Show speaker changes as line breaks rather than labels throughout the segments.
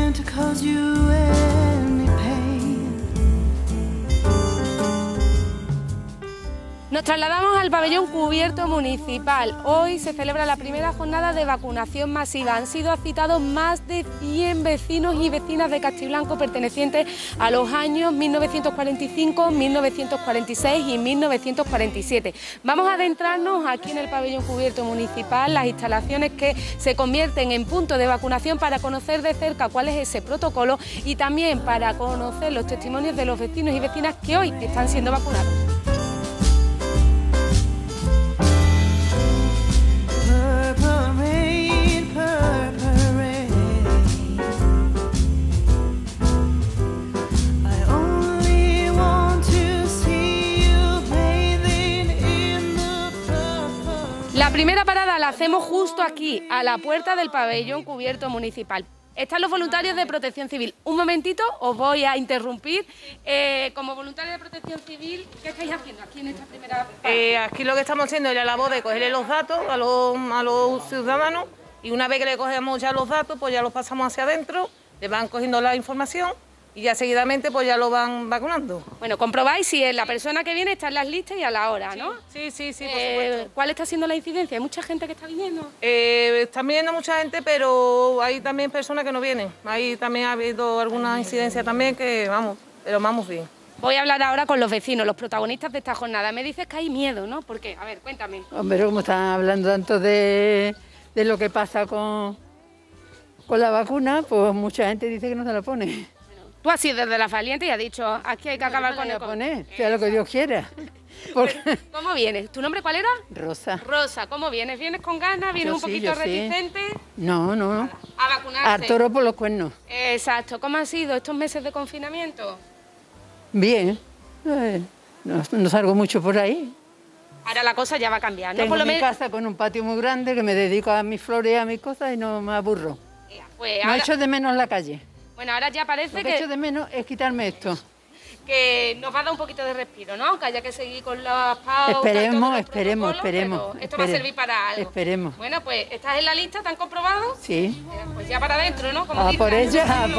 to cause you any pain.
Nos trasladamos al pabellón cubierto municipal. Hoy se celebra la primera jornada de vacunación masiva. Han sido citados más de 100 vecinos y vecinas de Castiblanco pertenecientes a los años 1945, 1946 y 1947. Vamos a adentrarnos aquí en el pabellón cubierto municipal, las instalaciones que se convierten en punto de vacunación, para conocer de cerca cuál es ese protocolo y también para conocer los testimonios de los vecinos y vecinas que hoy están siendo vacunados. La primera parada la hacemos justo aquí, a la puerta del pabellón cubierto municipal. Están los voluntarios de Protección Civil. Un momentito, os voy a interrumpir. Como voluntarios de Protección Civil, ¿qué estáis haciendo aquí en esta primera parada?
Aquí lo que estamos haciendo es la labor de cogerle los datos a los ciudadanos, y una vez que le cogemos ya los datos, pues ya los pasamos hacia adentro, le van cogiendo la información y ya seguidamente pues ya lo van vacunando.
Bueno, comprobáis si la persona que viene está en las listas y a la hora, ¿no?
Sí, por supuesto.
¿Cuál está siendo la incidencia? ¿Hay mucha gente que está viniendo?
Están viniendo mucha gente, pero hay también personas que no vienen. Ahí también ha habido alguna incidencia también que pero vamos bien.
Voy a hablar ahora con los vecinos, los protagonistas de esta jornada. Me dices que hay miedo, ¿no? ¿Por qué? A ver, cuéntame.
Hombre, como están hablando tanto de lo que pasa con la vacuna, pues mucha gente dice que no se la pone.
Tú has sido desde la valiente y has dicho, aquí hay que acabar con el
poner, sea lo que Dios quiera. Porque...
¿Cómo vienes? ¿Tu nombre cuál era?
Rosa.
Rosa, ¿cómo vienes? ¿Vienes con ganas? ¿Vienes un poquito reticente?
No.
A vacunarse.
Al toro por los cuernos.
Exacto. ¿Cómo han sido estos meses de confinamiento?
Bien. No salgo mucho por ahí.
Ahora la cosa ya va a cambiar, ¿no?
Tengo mi casa con un patio muy grande que me dedico a mis flores y a mis cosas y no me aburro.
Pues
ahora... No echo de menos la calle.
Bueno, ahora ya parece
Lo que echo de menos es quitarme esto.
Que nos va a dar un poquito de respiro, ¿no? Que haya que seguir con las pausas.
Esperemos.
Esto va a servir para algo.
Esperemos.
Bueno, pues, ¿estás en la lista? ¿Te han comprobado?
Sí.
Pues ya para adentro, ¿no? Como
por ella.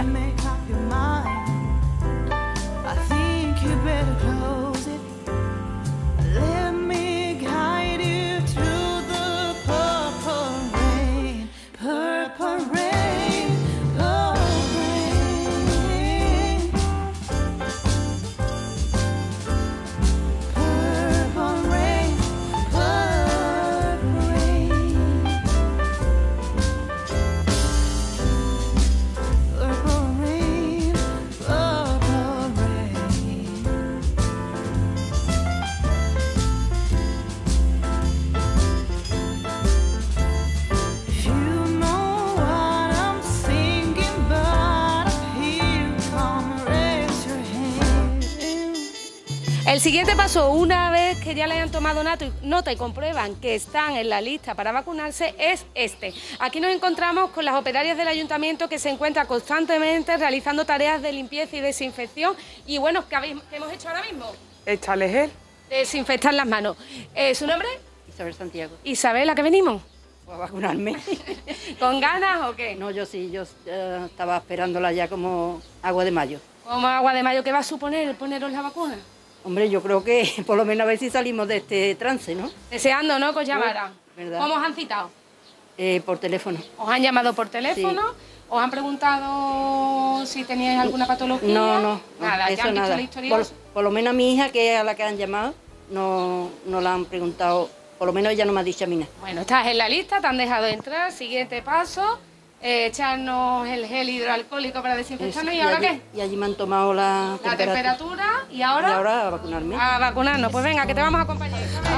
El siguiente paso, una vez que ya le hayan tomado nota y comprueban que están en la lista para vacunarse, es este. Aquí nos encontramos con las operarias del ayuntamiento que se encuentran constantemente realizando tareas de limpieza y desinfección. Y bueno, ¿qué hemos hecho ahora mismo?
Echarle gel.
Desinfectar las manos. ¿Su nombre?
Isabel Santiago.
Isabel, ¿a qué venimos?
A vacunarme.
¿Con ganas o qué?
No, yo sí, yo estaba esperándola ya como agua de mayo.
¿Como agua de mayo? ¿Qué va a suponer poneros la vacuna?
Hombre, yo creo que por lo menos a ver si salimos de este trance, ¿no?
Deseando, ¿no? Que os llamaran.
¿Verdad?
¿Cómo os han citado?
Por teléfono.
¿Os han llamado por teléfono? Sí. ¿Os han preguntado si teníais alguna patología?
No.
Nada, ¿ya han visto la historia?
Por lo menos a mi hija, que es a la que han llamado, no la han preguntado, por lo menos ella no me ha dicho a mí nada.
Bueno, estás en la lista, te han dejado entrar, siguiente paso, echarnos el gel hidroalcohólico para desinfectarnos. ¿Y ahora qué?
Y allí me han tomado la
temperatura. ¿Y ahora?
Y ahora a vacunarme.
A vacunarnos, pues venga, que te vamos a acompañar.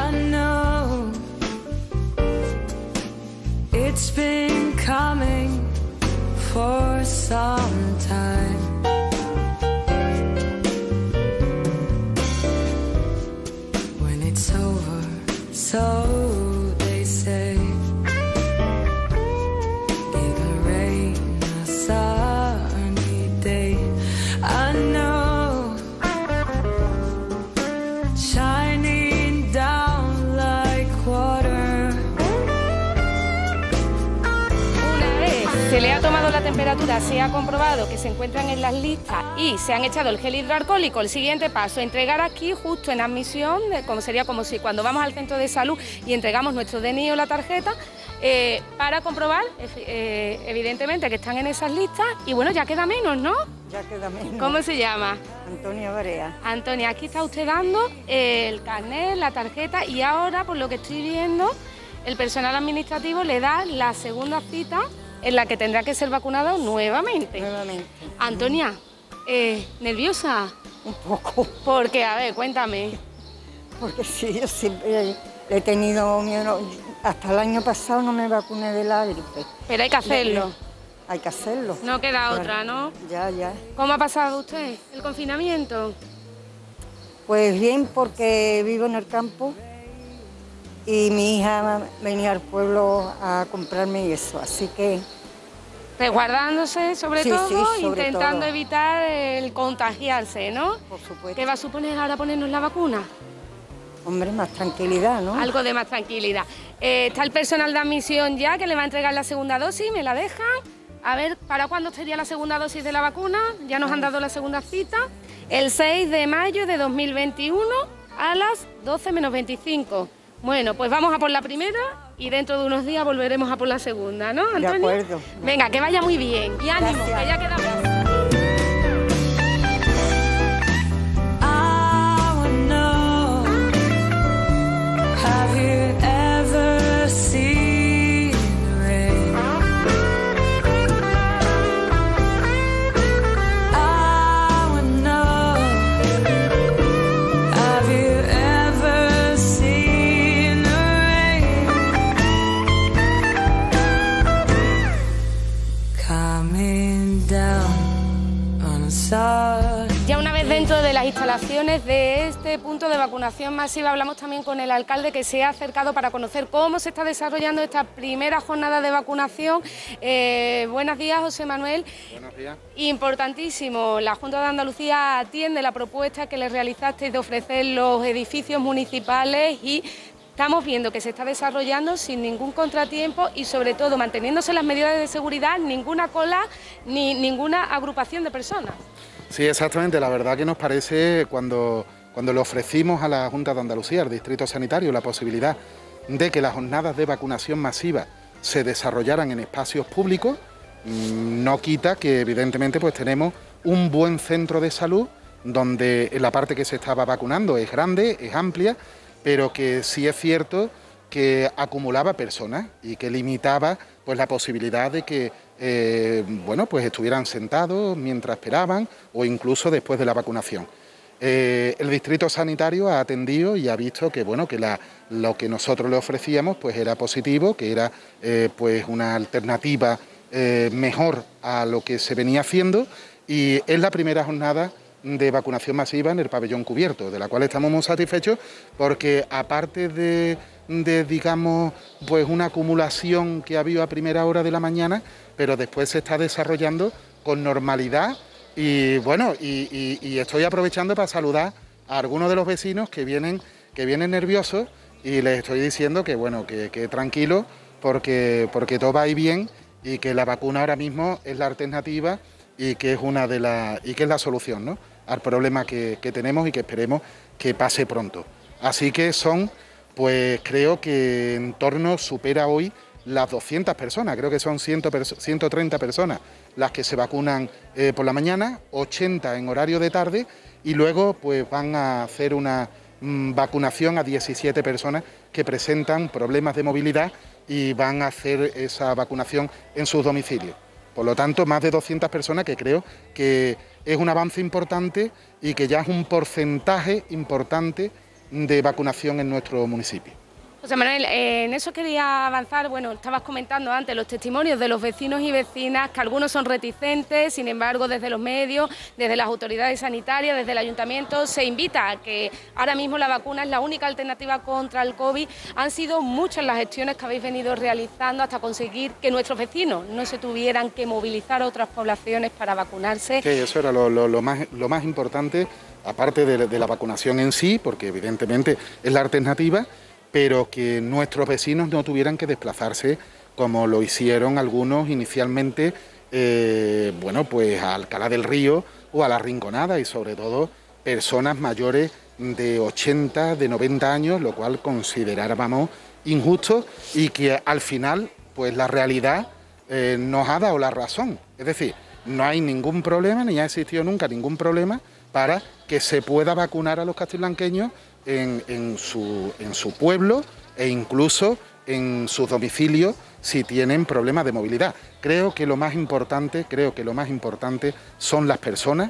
It's been coming for some time. When it's over, so they say. Give the rain a sunny day. I know, shining down like water.
Se le ha tomado la temperatura, se ha comprobado que se encuentran en las listas y se han echado el gel hidroalcohólico, el siguiente paso, entregar aquí justo en admisión, como sería como si cuando vamos al centro de salud y entregamos nuestro DNI o la tarjeta, para comprobar evidentemente que están en esas listas y bueno, ya queda menos, ¿no?
Ya queda menos.
¿Cómo se llama?
Antonia Barea.
Antonia, aquí está usted dando el carnet, la tarjeta y ahora, por lo que estoy viendo, el personal administrativo le da la segunda cita en la que tendrá que ser vacunado nuevamente. Antonia, ¿nerviosa?
Un poco.
Porque, a ver, cuéntame.
Porque sí, yo siempre he tenido miedo. Hasta el año pasado no me vacuné de la gripe.
Pero hay que hacerlo.
Hay que hacerlo.
No queda
Claro.
otra, ¿no?
Ya.
¿Cómo ha pasado usted el confinamiento?
Pues bien, porque vivo en el campo y mi hija venía al pueblo a comprarme y eso, así que...
Resguardándose sobre
Sí,
todo,
sí, sobre
intentando
todo.
evitar el contagiarse, ¿no?
Por supuesto.
¿Qué va a suponer ahora ponernos la vacuna?
Hombre, más tranquilidad, ¿no?
Algo de más tranquilidad. Está el personal de admisión ya que le va a entregar la segunda dosis, ¿me la dejan? A ver, ¿para cuándo sería la segunda dosis de la vacuna? Ya nos han dado la segunda cita. El 6 de mayo de 2021 a las 12 menos 25. Bueno, pues vamos a por la primera y dentro de unos días volveremos a por la segunda, ¿no, Antonio?
De acuerdo.
Venga, que vaya muy bien. Y ánimo,
Gracias.
que ya queda poco.
I wanna know, have you ever seen rain? I wanna know, have you ever seen rain? Coming down on a star.
Ya una vez dentro de las instalaciones de este punto de vacunación masiva, hablamos también con el alcalde que se ha acercado para conocer cómo se está desarrollando esta primera jornada de vacunación. Buenos días, José Manuel.
Buenos días.
Importantísimo, la Junta de Andalucía atiende la propuesta que le realizasteis de ofrecer los edificios municipales y estamos viendo que se está desarrollando sin ningún contratiempo y sobre todo manteniéndose las medidas de seguridad, ninguna cola ni ninguna agrupación de personas.
Sí, exactamente. La verdad que nos parece cuando le ofrecimos a la Junta de Andalucía, al Distrito Sanitario, la posibilidad de que las jornadas de vacunación masiva se desarrollaran en espacios públicos, no quita que evidentemente pues tenemos un buen centro de salud donde la parte que se estaba vacunando es grande, es amplia, pero que sí es cierto que acumulaba personas y que limitaba pues la posibilidad de que pues estuvieran sentados mientras esperaban o incluso después de la vacunación. El distrito sanitario ha atendido y ha visto que lo que nosotros le ofrecíamos pues era positivo, que era pues una alternativa mejor a lo que se venía haciendo y es la primera jornada de vacunación masiva en el pabellón cubierto, de la cual estamos muy satisfechos porque aparte de digamos, pues una acumulación que ha habido a primera hora de la mañana, pero después se está desarrollando con normalidad y bueno, y estoy aprovechando para saludar a algunos de los vecinos que vienen nerviosos y les estoy diciendo que bueno, que tranquilos porque todo va a ir bien y que la vacuna ahora mismo es la alternativa y que es la solución, ¿no?, al problema que tenemos y que esperemos que pase pronto. Así que pues creo que en torno supera hoy las 200 personas, creo que son 130 personas las que se vacunan por la mañana, 80 en horario de tarde y luego pues van a hacer una vacunación a 17 personas que presentan problemas de movilidad y van a hacer esa vacunación en sus domicilios. Por lo tanto, más de 200 personas que creo que es un avance importante y que ya es un porcentaje importante de vacunación en nuestro municipio.
José Manuel, en eso quería avanzar. Bueno, estabas comentando antes los testimonios de los vecinos y vecinas, que algunos son reticentes, sin embargo, desde los medios, desde las autoridades sanitarias, desde el ayuntamiento, se invita a que ahora mismo la vacuna es la única alternativa contra el COVID. Han sido muchas las gestiones que habéis venido realizando hasta conseguir que nuestros vecinos no se tuvieran que movilizar a otras poblaciones para vacunarse.
Sí, eso era lo más importante, aparte de la vacunación en sí, porque evidentemente es la alternativa, pero que nuestros vecinos no tuvieran que desplazarse como lo hicieron algunos inicialmente bueno, pues a Alcalá del Río o a La Rinconada, y sobre todo personas mayores de 80, de 90 años, lo cual considerábamos injusto y que al final pues la realidad nos ha dado la razón. Es decir, no hay ningún problema, ni ha existido nunca ningún problema para que se pueda vacunar a los castiblanqueños en su pueblo e incluso en sus domicilios si tienen problemas de movilidad. Creo que lo más importante son las personas,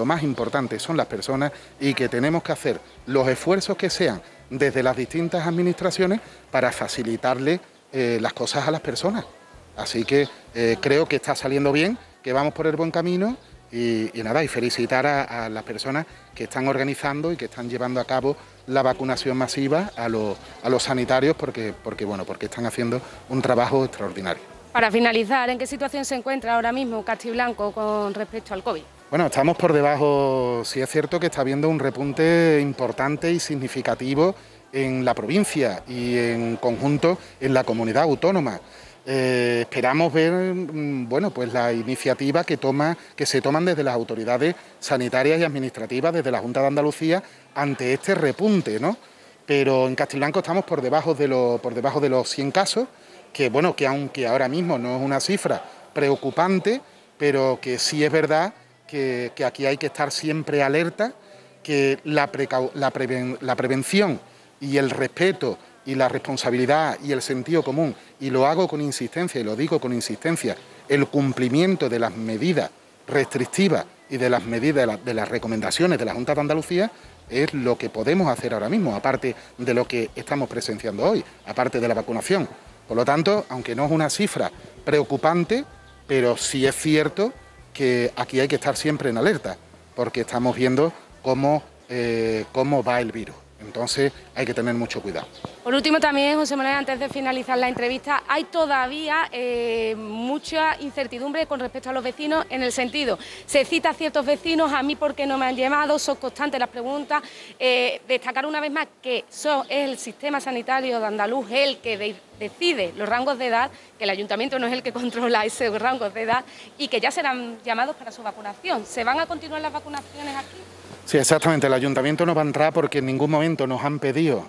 y que tenemos que hacer los esfuerzos que sean desde las distintas administraciones para facilitarle las cosas a las personas. Así que creo que está saliendo bien, que vamos por el buen camino y nada, y felicitar a las personas que están organizando y que están llevando a cabo la vacunación masiva a los sanitarios porque están haciendo un trabajo extraordinario.
Para finalizar, ¿en qué situación se encuentra ahora mismo Castiblanco con respecto al COVID?
Bueno, estamos por debajo, sí es cierto que está habiendo un repunte importante y significativo en la provincia y en conjunto en la comunidad autónoma. Esperamos ver, bueno, pues las iniciativas que se toman desde las autoridades sanitarias y administrativas, desde la Junta de Andalucía, ante este repunte, ¿no? Pero en Castiblanco estamos por debajo de los 100 casos, que bueno, que aunque ahora mismo no es una cifra preocupante, pero que sí es verdad que aquí hay que estar siempre alerta, que la prevención y el respeto y la responsabilidad y el sentido común, y lo hago con insistencia y lo digo con insistencia, el cumplimiento de las medidas restrictivas y de las medidas de las recomendaciones de la Junta de Andalucía es lo que podemos hacer ahora mismo, aparte de lo que estamos presenciando hoy, aparte de la vacunación. Por lo tanto, aunque no es una cifra preocupante, pero sí es cierto que aquí hay que estar siempre en alerta, porque estamos viendo cómo va el virus. Entonces hay que tener mucho cuidado.
Por último también, José Manuel, antes de finalizar la entrevista, hay todavía mucha incertidumbre con respecto a los vecinos, en el sentido, se cita a ciertos vecinos, a mí por qué no me han llamado, son constantes las preguntas, destacar una vez más que es el sistema sanitario de andaluz el que decide los rangos de edad, que el ayuntamiento no es el que controla esos rangos de edad y que ya serán llamados para su vacunación. ¿Se van a continuar las vacunaciones aquí?
Sí, exactamente. El ayuntamiento no va a entrar porque en ningún momento nos han pedido,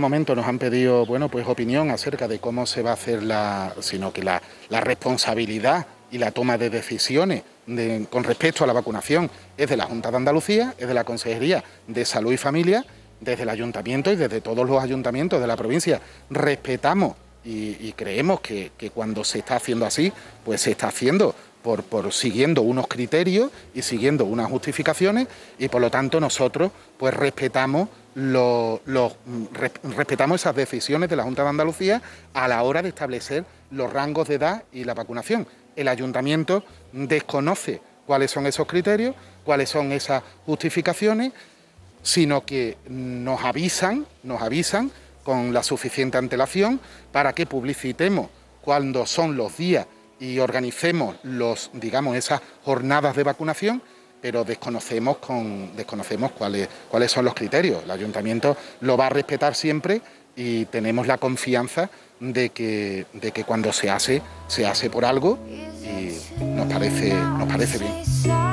bueno, pues opinión acerca de cómo se va a hacer sino que la responsabilidad y la toma de decisiones con respecto a la vacunación es de la Junta de Andalucía, es de la Consejería de Salud y Familia, desde el ayuntamiento y desde todos los ayuntamientos de la provincia. Respetamos y creemos que cuando se está haciendo así, pues se está haciendo por siguiendo unos criterios y siguiendo unas justificaciones, y por lo tanto nosotros pues respetamos esas decisiones de la Junta de Andalucía a la hora de establecer los rangos de edad y la vacunación. El ayuntamiento desconoce cuáles son esos criterios, cuáles son esas justificaciones, sino que nos avisan con la suficiente antelación para que publicitemos cuándo son los días y organicemos esas jornadas de vacunación, pero desconocemos cuáles son los criterios. El ayuntamiento lo va a respetar siempre y tenemos la confianza de que cuando se hace por algo, y nos parece bien.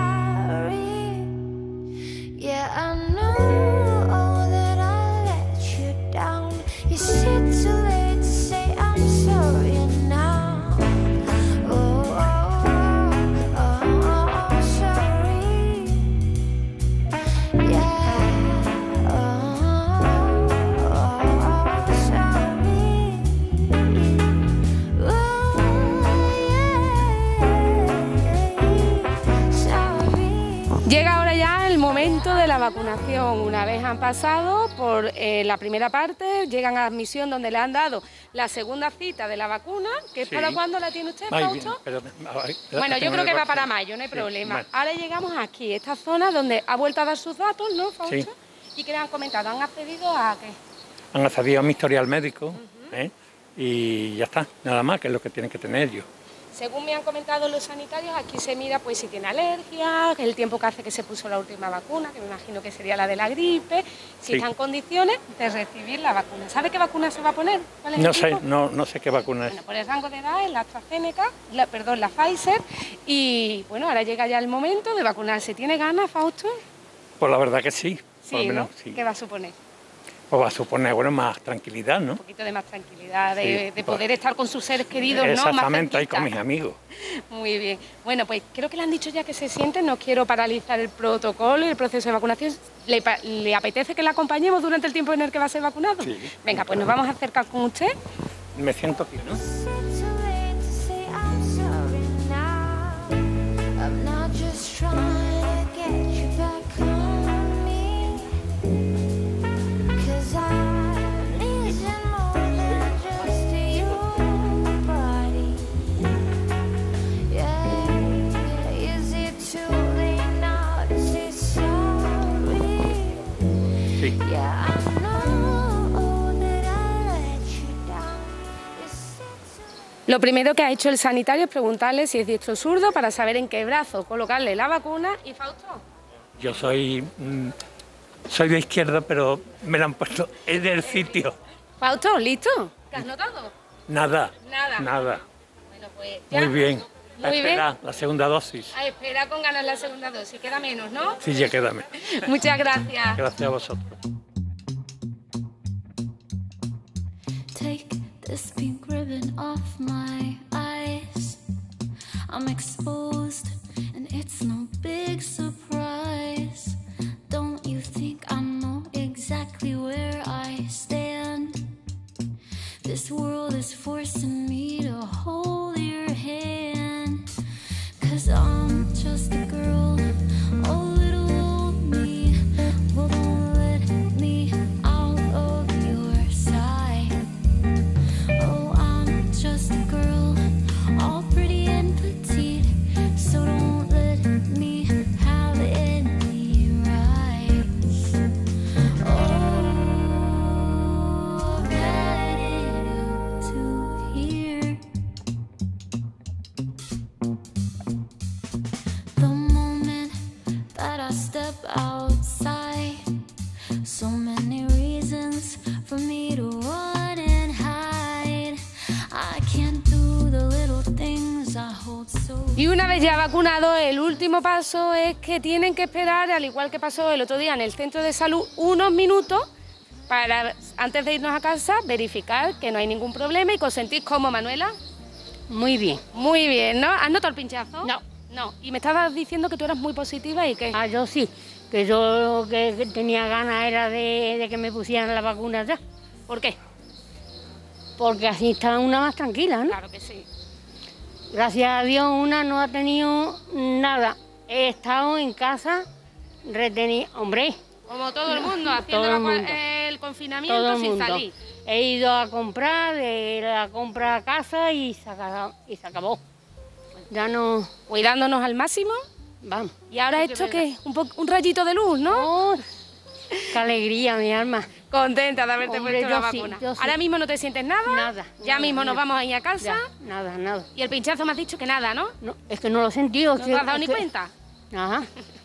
Llega ahora ya el momento de la vacunación. Una vez han pasado por la primera parte, llegan a admisión donde le han dado la segunda cita de la vacuna, que es ¿para cuándo la tiene usted, Fausto? Bueno, yo creo que va para mayo, no hay problema. Vale. Ahora llegamos aquí, esta zona donde ha vuelto a dar sus datos, ¿no, Fausto? Sí. ¿Y qué le han comentado? ¿Han accedido a qué?
Han accedido a mi historial médico, y ya está, nada más, que es lo que tienen que tener ellos.
Según me han comentado los sanitarios, aquí se mira pues si tiene alergia, el tiempo que hace que se puso la última vacuna, que me imagino que sería la de la gripe, si está en condiciones de recibir la vacuna. ¿Sabe qué vacuna se va a poner? ¿Cuál es
No
el
sé,
tipo?
no sé qué vacuna es.
Bueno, por el rango de edad es la AstraZeneca, la Pfizer, y bueno, ahora llega ya el momento de vacunarse. ¿Tiene ganas, Fausto?
Pues la verdad que sí, por
Sí,
lo menos
¿no?
sí.
¿Qué va a suponer?
Pues va a suponer, bueno, más tranquilidad, ¿no?
Un poquito de más tranquilidad,
Sí,
de
pues,
poder estar con sus seres queridos, ¿no? Más
exactamente, ahí con mis
cerquita.
amigos.
Muy bien. Bueno, pues creo que le han dicho ya que se sienten. No quiero paralizar el protocolo y el proceso de vacunación. ¿Le apetece que le acompañemos durante el tiempo en el que va a ser vacunado?
Sí.
Venga, pues nos vamos a acercar con usted.
Me siento aquí, ¿no? Sí.
Lo primero que ha hecho el sanitario es preguntarle si es diestro o zurdo para saber en qué brazo colocarle la vacuna. ¿Y Fausto?
Yo soy de izquierda, pero me la han puesto en el sitio.
Fausto, ¿listo? ¿Qué has notado?
Nada.
Nada.
Nada.
Bueno, pues ya.
Muy bien.
Muy bien.
Espera, la segunda dosis.
A esperar con ganas la segunda dosis. Queda menos, ¿no?
Sí, ya quédame.
Muchas gracias.
Gracias a vosotros.
Take this pink ribbon off my eyes. I'm exposed, and it's no big surprise. Don't you think I know exactly where I stand? This world is forcing me to hold your hand. 'Cause I'm just a girl, a little old me. Well, don't let me out of your sight. Oh, I'm just a girl, all pretty and petite. So don't let me have any rights. Oh, ready to hear the moment that I step outside. So many reasons for me to run and hide. I can't do the little things I hold so.
Y una vez ya vacunado, el último paso es que tienen que esperar, al igual que pasó el otro día en el centro de salud, unos minutos para, antes de irnos a casa, verificar que no hay ningún problema y que os sentís como, Manuela.
Muy bien.
Muy bien, ¿no? ¿Has notado el pinchazo?
No.
No. Y me estabas diciendo que tú eras muy positiva y que...
Ah, yo sí, que yo lo que tenía ganas era de que me pusieran la vacuna ya.
¿Por qué?
Porque así está una más tranquila, ¿no?
Claro que sí.
Gracias a Dios una no ha tenido nada. He estado en casa retenida. Hombre,
Como todo el mundo, haciendo
Todo el mundo.
el confinamiento
todo el
sin
mundo.
salir.
He ido a comprar, de la compra a casa y se acabó. Ya no,
Cuidándonos al máximo.
vamos.
Y ahora esto que es un rayito de luz, ¿no?
Oh, qué alegría, mi alma.
Contenta de haberte
Hombre,
puesto la
yo sí,
vacuna.
yo sí.
Ahora mismo no te sientes nada.
Nada,
Ya
nada,
mismo nos
nada.
vamos a ir a casa.
Ya, nada.
Y el pinchazo me has dicho que nada, ¿no?
No, es que no lo he sentido.
¿No te has dado ni cuenta?
Ajá.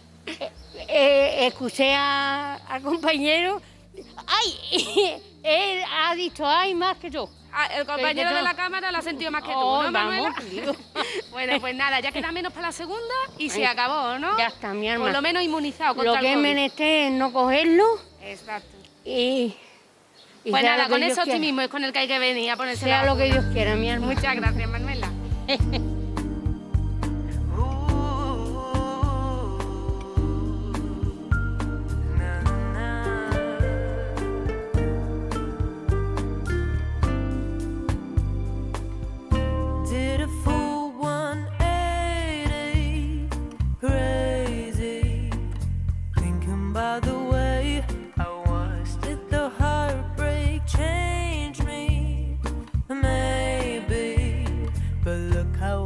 Escuché al compañero. ¡Ay! Él ha dicho ¡ay! Más que yo.
Ah, el compañero
que
de
no.
la cámara lo ha sentido más que tú,
Oh,
¿no, Manuela?
vamos, digo.
Bueno, pues nada, ya queda menos para la segunda y se
Ay,
acabó, ¿no?
ya está, mi alma.
Por lo menos inmunizado contra
Lo que
el
es
COVID.
menester es no cogerlo
Exacto.
y
Pues
sea
nada,
lo que
con
Dios
ese
quiera.
optimismo es con el que hay que venir a ponerse
Sea
la
lo que
vacuna.
Dios quiera, mi alma.
Muchas gracias, Manuela.
Did a full 180, crazy, thinking about the way I was. Did the heartbreak change me? Maybe, but look how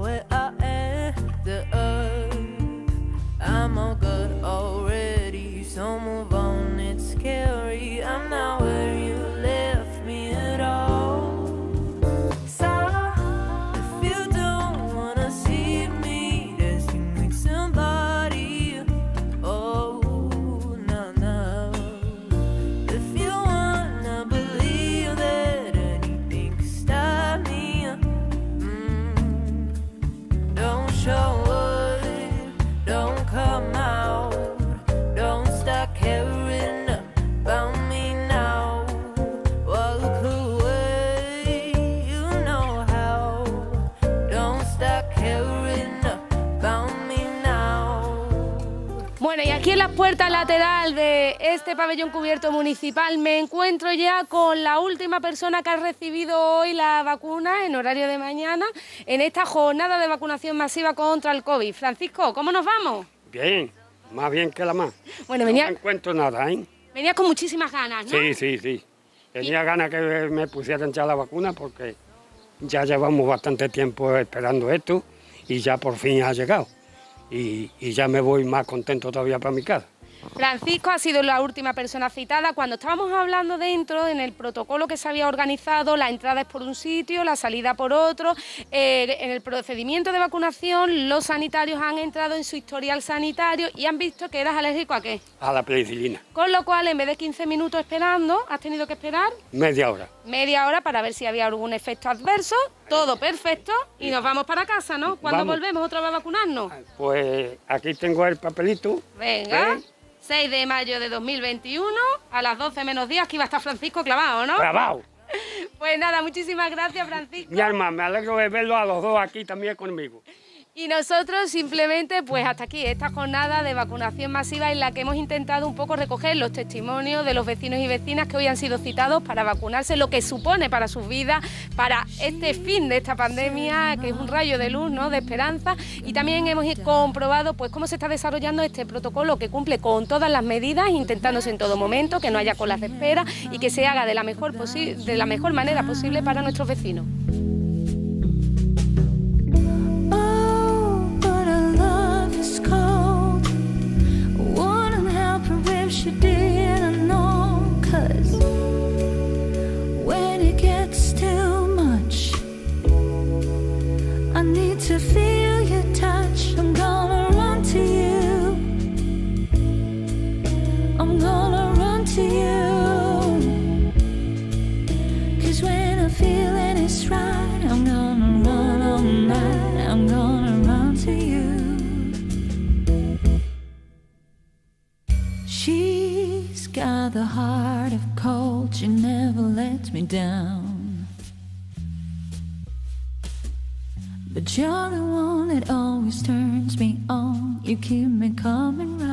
Bueno, y aquí en la puerta lateral de este pabellón cubierto municipal me encuentro ya con la última persona que ha recibido hoy la vacuna en horario de mañana en esta jornada de vacunación masiva contra el COVID. Francisco, ¿cómo nos vamos?
Bien, más bien que la más.
Bueno,
No encuentro nada, ¿eh?
Venías con muchísimas ganas, ¿no?
Sí. Tenía ganas que me pusieran ya la vacuna porque ya llevamos bastante tiempo esperando esto y ya por fin ha llegado. Y ya me voy más contento todavía para mi casa.
Francisco ha sido la última persona citada. Cuando estábamos hablando dentro, en el protocolo que se había organizado, la entrada es por un sitio, la salida por otro. En el procedimiento de vacunación, los sanitarios han entrado en su historial sanitario y han visto que eras alérgico ¿a qué?
A la penicilina.
Con lo cual, en vez de 15 minutos esperando, has tenido que esperar...
Media hora.
Media hora para ver si había algún efecto adverso. Todo perfecto y nos vamos para casa, ¿no? ¿Cuándo volvemos otra vez a vacunarnos?
Pues aquí tengo el papelito.
Venga. 6 de mayo de 2021, a las 12 menos 10, aquí va a estar Francisco clavado, ¿no?
¡Clavado!
Pues nada, muchísimas gracias, Francisco.
Mi alma, me alegro de verlo a los dos aquí también conmigo.
Y nosotros simplemente, pues hasta aquí, esta jornada de vacunación masiva en la que hemos intentado un poco recoger los testimonios de los vecinos y vecinas que hoy han sido citados para vacunarse, lo que supone para sus vidas, para este fin de esta pandemia, que es un rayo de luz, ¿no?, de esperanza. Y también hemos comprobado pues cómo se está desarrollando este protocolo que cumple con todas las medidas, intentándose en todo momento que no haya colas de espera y que se haga de la mejor manera posible para nuestros vecinos.
She didn't know, 'cause when it gets too much, I need to feel your touch. I'm gonna run to you. I'm gonna run to you. 'Cause when I'm feeling it's right, I'm gonna run all night. I'm gonna run to you. She's got the heart of gold, she never lets me down. But you're the one that always turns me on, you keep me coming round.